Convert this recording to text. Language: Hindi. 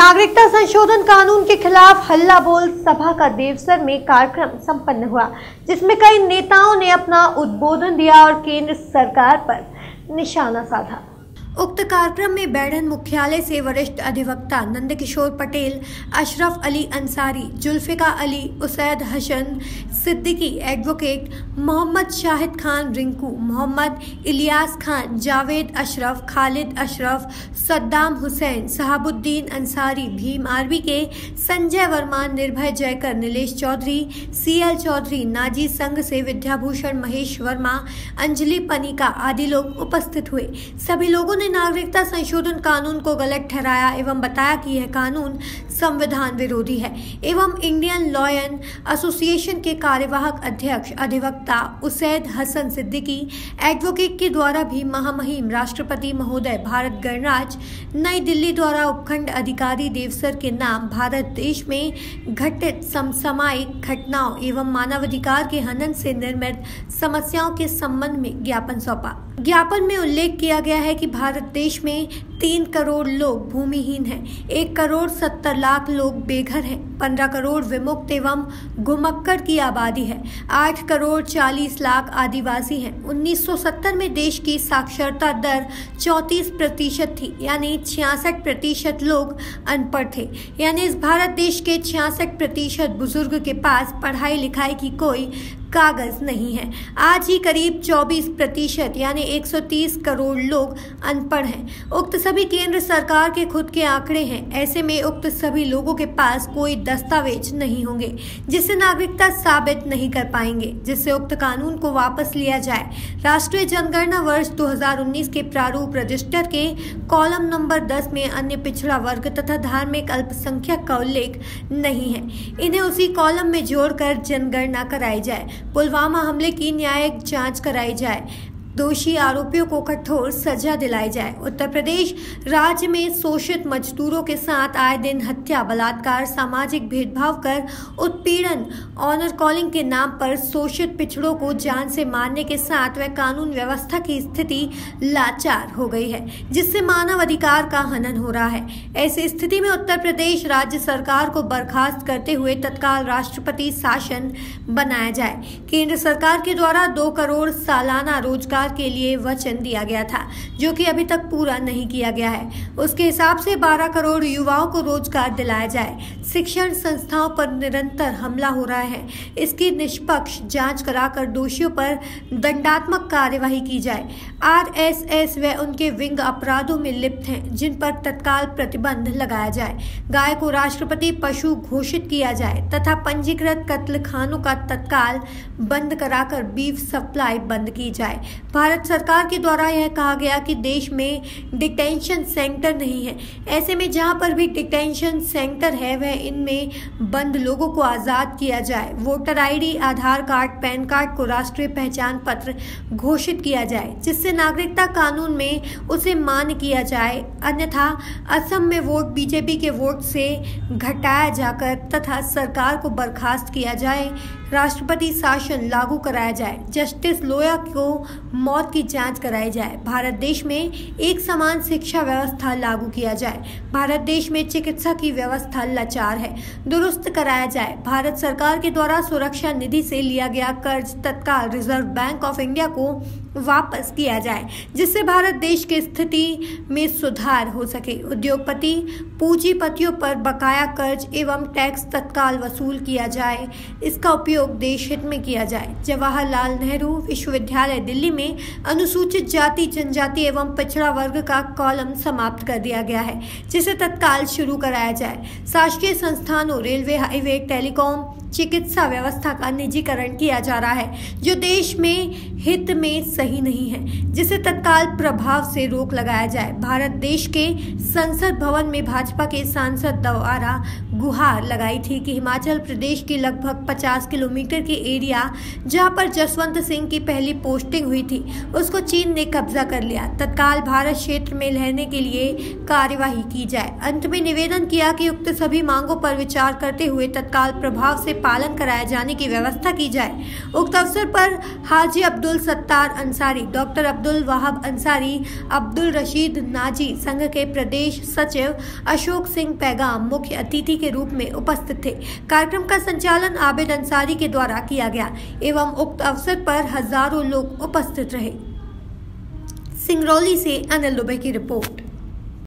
नागरिकता संशोधन कानून के खिलाफ हल्ला बोल सभा का देवसर में कार्यक्रम संपन्न हुआ, जिसमें कई नेताओं ने अपना उद्बोधन दिया और केंद्र सरकार पर निशाना साधा। उक्त कार्यक्रम में बैढन मुख्यालय से वरिष्ठ अधिवक्ता नंदकिशोर पटेल, अशरफ अली अंसारी, जुल्फिकार अली, उसैद हसन सिद्दीकी, एडवोकेट मोहम्मद शाहिद खान रिंकू, मोहम्मद इलियास खान, जावेद अशरफ, खालिद अशरफ, सद्दाम हुसैन, शहाबुद्दीन अंसारी, भीम आर्मी के संजय वर्मा, निर्भय जयकर, नीलेश चौधरी, CL चौधरी, नाजी संघ से विद्याभूषण महेश वर्मा, अंजलि पनिका आदि लोग उपस्थित हुए। सभी लोगों ने नागरिकता संशोधन कानून को गलत ठहराया एवं बताया कि यह कानून संविधान विरोधी है एवं इंडियन लॉयर एसोसिएशन के कार्यवाहक अध्यक्ष अधिवक्ता उसैद हसन सिद्दीकी, एडवोकेट के द्वारा भी महामहिम राष्ट्रपति महोदय भारत गणराज्य नई दिल्ली द्वारा उपखंड अधिकारी देवसर के नाम भारत देश में घटित समसामयिक घटनाओं एवं मानवाधिकार के हनन से निर्मित समस्याओं के संबंध में ज्ञापन सौंपा। ज्ञापन में उल्लेख किया गया है कि भारत देश में 3 करोड़ लोग भूमिहीन हैं, 1 करोड़ 70 लाख लोग बेघर हैं, 15 करोड़ विमुक्त एवं घुमक्कड़ की आबादी है, 8 करोड़ 40 लाख आदिवासी हैं। 1970 में देश की साक्षरता दर 34% थी, यानी 66% लोग अनपढ़ थे, यानी इस भारत देश के 66% बुजुर्ग के पास पढ़ाई लिखाई की कोई कागज नहीं है। आज ही करीब 24% यानी 130 करोड़ लोग अनपढ़ हैं। उक्त सभी केंद्र सरकार के खुद के आंकड़े हैं। ऐसे में उक्त सभी लोगों के पास कोई दस्तावेज नहीं होंगे जिससे नागरिकता साबित नहीं कर पाएंगे, जिससे उक्त कानून को वापस लिया जाए। राष्ट्रीय जनगणना वर्ष 2019 के प्रारूप रजिस्टर के कॉलम नंबर 10 में अन्य पिछड़ा वर्ग तथा धार्मिक अल्पसंख्यक का उल्लेख नहीं है। इन्हें उसी कॉलम में जोड़कर जनगणना कराई जाए। पुलवामा हमले की न्यायिक जांच कराई जाए। दोषी आरोपियों को कठोर सजा दिलाई जाए। उत्तर प्रदेश राज्य में शोषित मजदूरों के साथ आए दिन हत्या, बलात्कार, सामाजिक भेदभाव कर उत्पीड़न, ऑनर कॉलिंग के नाम पर शोषित पिछड़ों को जान से मारने के साथ वह कानून व्यवस्था की स्थिति लाचार हो गई है, जिससे मानव अधिकार का हनन हो रहा है। ऐसी स्थिति में उत्तर प्रदेश राज्य सरकार को बर्खास्त करते हुए तत्काल राष्ट्रपति शासन बनाया जाए। केंद्र सरकार के द्वारा 2 करोड़ सालाना रोजगार के लिए वचन दिया गया था, जो कि अभी तक पूरा नहीं किया गया है। उसके हिसाब से 12 करोड़ युवाओं को रोजगार दिलाया जाए। शिक्षण संस्थाओं पर निरंतर हमला हो रहा है, इसकी निष्पक्ष जांच कराकर दोषियों पर दंडात्मक कार्यवाही की जाए। RSS व उनके विंग अपराधों में लिप्त हैं, जिन पर तत्काल प्रतिबंध लगाया जाए। गाय को राष्ट्रपति पशु घोषित किया जाए तथा पंजीकृत कत्लखानों का तत्काल बंद कराकर बीफ सप्लाई बंद की जाए। भारत सरकार के द्वारा यह कहा गया कि देश में डिटेंशन सेंटर नहीं है। ऐसे में जहां पर भी डिटेंशन सेंटर है वह इनमें बंद लोगों को आज़ाद किया जाए। Voter ID, Aadhaar card, PAN card को राष्ट्रीय पहचान पत्र घोषित किया जाए, जिससे नागरिकता कानून में उसे मान्य किया जाए। अन्यथा असम में वोट बीजेपी के वोट से घटाया जाकर तथा सरकार को बर्खास्त किया जाए। राष्ट्रपति शासन लागू कराया जाए। जस्टिस लोया को मौत की जांच कराई जाए। भारत देश में एक समान शिक्षा व्यवस्था लागू किया जाए। भारत देश में चिकित्सा की व्यवस्था लाचार है, दुरुस्त कराया जाए। भारत सरकार के द्वारा सुरक्षा निधि से लिया गया कर्ज तत्काल रिजर्व बैंक ऑफ इंडिया को वापस किया जाए, जिससे भारत देश की स्थिति में सुधार हो सके। उद्योगपति पूंजीपतियों पर बकाया कर्ज एवं टैक्स तत्काल वसूल किया जाए। इसका उपयोग देश हित में किया जाए। जवाहरलाल नेहरू विश्वविद्यालय दिल्ली में अनुसूचित जाति, जनजाति एवं पिछड़ा वर्ग का कॉलम समाप्त कर दिया गया है, जिसे तत्काल शुरू कराया जाए। शासकीय संस्थानों, रेलवे, हाईवे, टेलीकॉम, चिकित्सा व्यवस्था का निजीकरण किया जा रहा है, जो देश में हित में सही नहीं है, जिसे तत्काल प्रभाव से रोक लगाया जाए। भारत देश के संसद भवन में भाजपा के सांसद द्वारा गुहार लगाई थी कि हिमाचल प्रदेश की लगभग 50 किलोमीटर की एरिया जहां पर जसवंत सिंह की पहली पोस्टिंग हुई थी, उसको चीन ने कब्जा कर लिया। तत्काल भारत क्षेत्र में रहने के लिए कार्यवाही की जाए। अंत में निवेदन किया कि उक्त सभी मांगों पर विचार करते हुए तत्काल प्रभाव से पालन कराए जाने की व्यवस्था की जाए। उक्त अवसर पर हाजी अब्दुल सत्तार अंसारी, डॉक्टर अब्दुल वहाब अंसारी, अब्दुल रशीद नाजी, संघ के प्रदेश सचिव अशोक सिंह पैगाम मुख्य अतिथि के रूप में उपस्थित थे। कार्यक्रम का संचालन आबिद अंसारी के द्वारा किया गया एवं उक्त अवसर पर हजारों लोग उपस्थित रहे। सिंगरौली से अनिल दुबे की रिपोर्ट।